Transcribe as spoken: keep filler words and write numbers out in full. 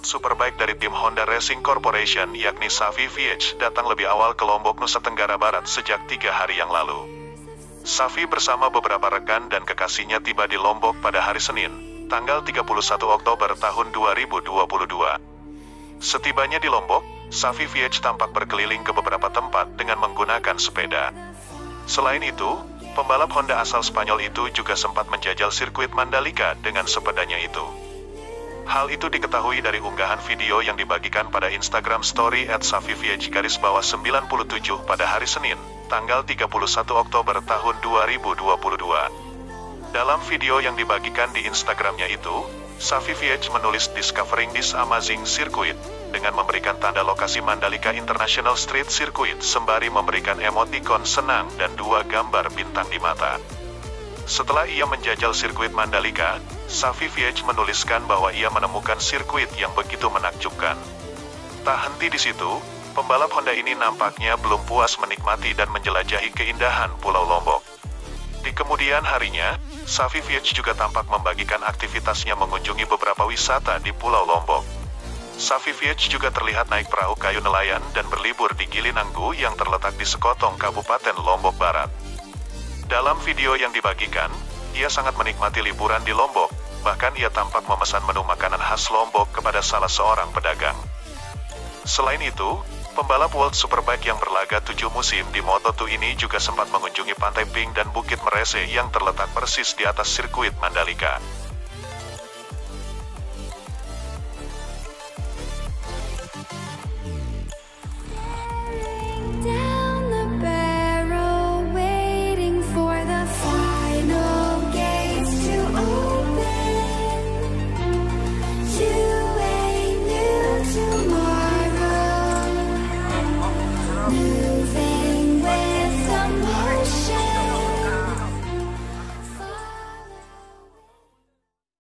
Superbike dari tim Honda Racing Corporation yakni Safi V H datang lebih awal ke Lombok, Nusa Tenggara Barat sejak tiga hari yang lalu. Safi bersama beberapa rekan dan kekasihnya tiba di Lombok pada hari Senin, tanggal tiga puluh satu Oktober tahun dua ribu dua puluh dua. Setibanya di Lombok, Safi V H tampak berkeliling ke beberapa tempat dengan menggunakan sepeda. Selain itu, pembalap Honda asal Spanyol itu juga sempat menjajal sirkuit Mandalika dengan sepedanya itu. Hal itu diketahui dari unggahan video yang dibagikan pada Instagram Story at safi v h garis bawah sembilan puluh tujuh pada hari Senin, tanggal tiga puluh satu Oktober tahun dua ribu dua puluh dua. Dalam video yang dibagikan di Instagramnya itu, Safi V H menulis "Discovering this amazing circuit" dengan memberikan tanda lokasi Mandalika International Street Circuit sembari memberikan emoticon senang dan dua gambar bintang di mata. Setelah ia menjajal sirkuit Mandalika, Safi V H menuliskan bahwa ia menemukan sirkuit yang begitu menakjubkan. Tak henti di situ, pembalap Honda ini nampaknya belum puas menikmati dan menjelajahi keindahan Pulau Lombok. Di kemudian harinya, Safi V H juga tampak membagikan aktivitasnya mengunjungi beberapa wisata di Pulau Lombok. Safi V H juga terlihat naik perahu kayu nelayan dan berlibur di Gili Nanggu yang terletak di Sekotong, Kabupaten Lombok Barat. Dalam video yang dibagikan, ia sangat menikmati liburan di Lombok, bahkan ia tampak memesan menu makanan khas Lombok kepada salah seorang pedagang. Selain itu, pembalap World Superbike yang berlaga tujuh musim di Moto dua ini juga sempat mengunjungi Pantai Pink dan Bukit Merese yang terletak persis di atas sirkuit Mandalika.